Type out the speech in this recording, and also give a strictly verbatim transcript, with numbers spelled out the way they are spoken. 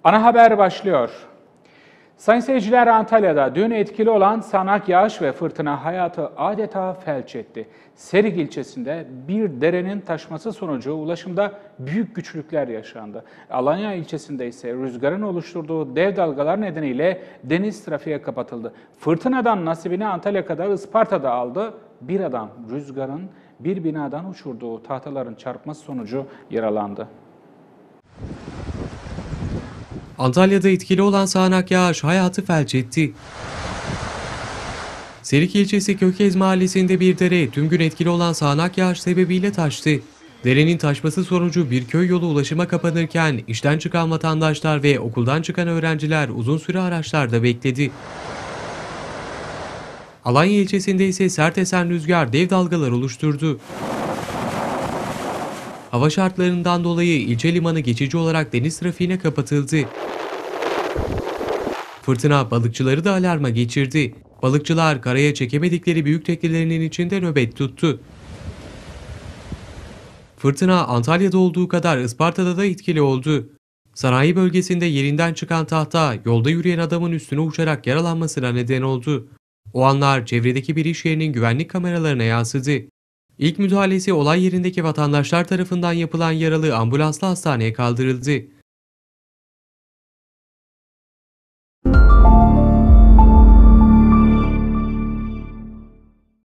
Ana haber başlıyor. Sayın seyirciler, Antalya'da dün etkili olan sağanak yağış ve fırtına hayatı adeta felç etti. Serik ilçesinde bir derenin taşması sonucu ulaşımda büyük güçlükler yaşandı. Alanya ilçesinde ise rüzgarın oluşturduğu dev dalgalar nedeniyle deniz trafiğe kapatıldı. Fırtınadan nasibini Antalya kadar Isparta'da aldı. Bir adam rüzgarın bir binadan uçurduğu tahtaların çarpması sonucu yaralandı. Antalya'da etkili olan sağanak yağış hayatı felç etti. Serik ilçesi Kökez mahallesinde bir dere tüm gün etkili olan sağanak yağış sebebiyle taştı. Derenin taşması sonucu bir köy yolu ulaşıma kapanırken işten çıkan vatandaşlar ve okuldan çıkan öğrenciler uzun süre araçlarda bekledi. Alanya ilçesinde ise sert esen rüzgar dev dalgalar oluşturdu. Hava şartlarından dolayı ilçe limanı geçici olarak deniz trafiğine kapatıldı. Fırtına balıkçıları da alarma geçirdi. Balıkçılar karaya çekemedikleri büyük teknelerinin içinde nöbet tuttu. Fırtına Antalya'da olduğu kadar Isparta'da da etkili oldu. Sanayi bölgesinde yerinden çıkan tahta yolda yürüyen adamın üstüne uçarak yaralanmasına neden oldu. O anlar çevredeki bir iş yerinin güvenlik kameralarına yansıdı. İlk müdahalesi olay yerindeki vatandaşlar tarafından yapılan yaralı ambulansla hastaneye kaldırıldı.